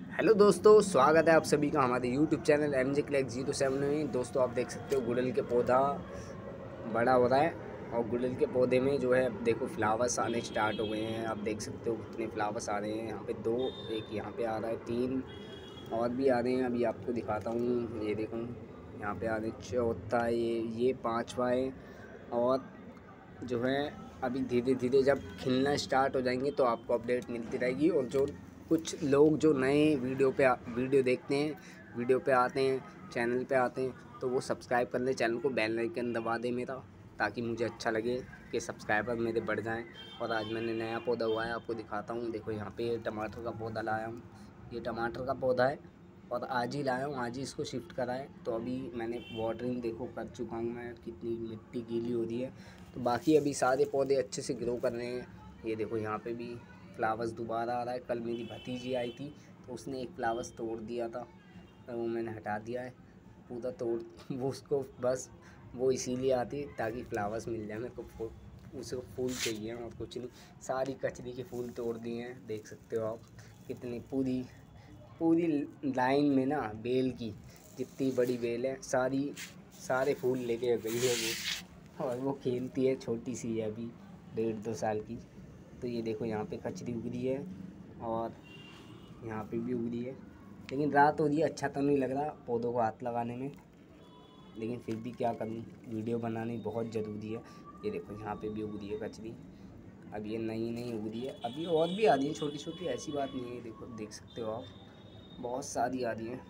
Hello दोस्तों, स्वागत है आप सभी का हमारे यूट्यूब चैनल MJ Click 07 में। दोस्तों आप देख सकते हो गुड़हल के पौधा बड़ा हो रहा है और गुड़हल के पौधे में जो है अब देखो फ्लावर्स आने स्टार्ट हो गए हैं। आप देख सकते हो कितने फ्लावर्स आ रहे हैं। यहाँ पे दो, एक यहाँ पे आ रहा है, तीन और भी आ रहे हैं। अभी आपको दिखाता हूँ, ये देखो यहाँ पे आ रहे, चौथा ये पांचवा है। और जो है अभी धीरे धीरे जब खिलना स्टार्ट हो जाएंगे तो आपको अपडेट मिलती रहेगी। और जो कुछ लोग जो नए वीडियो देखते हैं, वीडियो पे आते हैं, चैनल पे आते हैं, तो वो सब्सक्राइब कर ले चैनल को, बेल आइकन दबा दे मेरा, ताकि मुझे अच्छा लगे कि सब्सक्राइबर मेरे बढ़ जाएं। और आज मैंने नया पौधा उगाया, आपको दिखाता हूँ। देखो यहाँ पे टमाटर का पौधा लाया हूँ, ये टमाटर का पौधा है और आज ही लाया हूँ, आज ही इसको शिफ्ट करा है। तो अभी मैंने वाटरिंग देखो कर चुका हूँ मैं, कितनी मिट्टी गीली हो रही है। तो बाकी अभी सारे पौधे अच्छे से ग्रो कर रहे हैं। ये देखो यहाँ पे भी फ्लावर्स दोबारा आ रहा है। कल मेरी भतीजी आई थी तो उसने एक फ्लावर्स तोड़ दिया था, तो वो मैंने हटा दिया है पूरा तोड़। वो उसको बस वो इसीलिए आती ताकि फ्लावर्स मिल जाए मेरे को, उसे फूल चाहिए और कुछ नहीं। सारी कचरी के फूल तोड़ दिए हैं, देख सकते हो आप कितनी पूरी पूरी लाइन में ना बेल की, जितनी बड़ी बेल है सारे फूल लेके गई है वो। और वो खेलती है, छोटी सी है अभी, 1.5-2 साल की। तो ये देखो यहाँ पे कचरी उग रही है और यहाँ पे भी उग रही है। लेकिन रात हो रही है, अच्छा तो नहीं लग रहा पौधों को हाथ लगाने में, लेकिन फिर भी क्या करूँ, वीडियो बनानी बहुत ज़रूरी है। ये देखो यहाँ पे भी उग रही है कचरी। अब ये नई नई उग रही है, अभी और भी आ रही है छोटी छोटी, ऐसी बात नहीं है। देखो देख सकते हो आप, बहुत सारी आ रही हैं।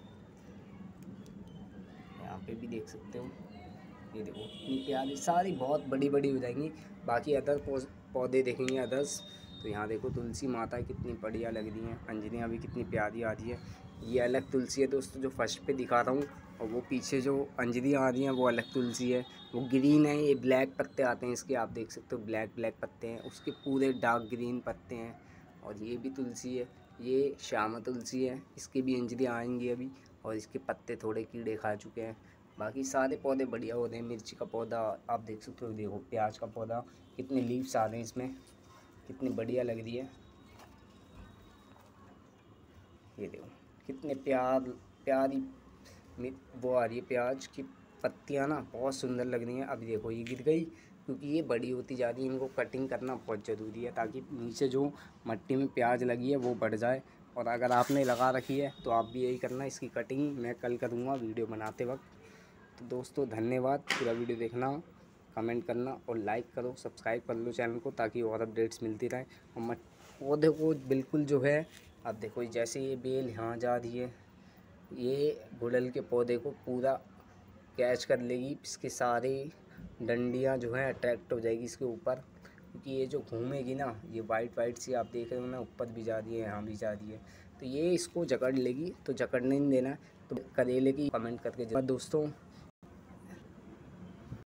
यहाँ पे भी देख सकते हो, ये देखो इतनी प्यारी, सारी बहुत बड़ी बड़ी हो जाएंगी। बाकी अदर पौधे देखेंगे अदर्स, तो यहाँ देखो तुलसी माता कितनी बढ़िया लग रही हैं, अंजलियाँ भी कितनी प्यारी आ रही है। ये अलग तुलसी है दोस्तों, जो फर्स्ट पे दिखा रहा हूँ, और वो पीछे जो अंजलियाँ आ रही हैं वो अलग तुलसी है। वो ग्रीन है, ये ब्लैक पत्ते आते हैं इसके, आप देख सकते हो ब्लैक ब्लैक पत्ते हैं, उसके पूरे डार्क ग्रीन पत्ते हैं। और ये भी तुलसी है, ये श्यामा तुलसी है, इसके भी अंजलियाँ आएंगी अभी। और इसके पत्ते थोड़े कीड़े खा चुके हैं। बाकी सारे पौधे बढ़िया होते हैं। मिर्ची का पौधा आप देख सकते हो, देखो प्याज का पौधा, कितने लीव्स आ रहे हैं इसमें, कितनी बढ़िया लग रही है। ये देखो कितने प्यारी वो आ रही है, प्याज की पत्तियाँ ना बहुत सुंदर लग रही हैं। अभी देखो ये गिर गई, क्योंकि ये बड़ी होती जा रही है, इनको कटिंग करना बहुत ज़रूरी है, ताकि नीचे जो मट्टी में प्याज लगी है वो बढ़ जाए। और अगर आपने लगा रखी है तो आप भी यही करना, इसकी कटिंग मैं कल करूँगा वीडियो बनाते वक्त। तो दोस्तों धन्यवाद, पूरा वीडियो देखना, कमेंट करना और लाइक करो, सब्सक्राइब कर लो चैनल को, ताकि और अपडेट्स मिलती रहें। और मत पौधे को बिल्कुल जो है, अब देखो जैसे ये बेल यहाँ जा रही है, ये गुड़हल के पौधे को पूरा कैच कर लेगी, इसके सारे डंडियाँ जो हैं अट्रैक्ट हो जाएगी इसके ऊपर, क्योंकि ये जो घूमेगी ना, ये वाइट वाइट सी आप देख रहे हो ना, ऊपर भी जा रही है, यहाँ भी जा रही है, तो ये इसको जकड़ लेगी। तो जकड़ने नहीं देना, तो करेले की कमेंट करके दोस्तों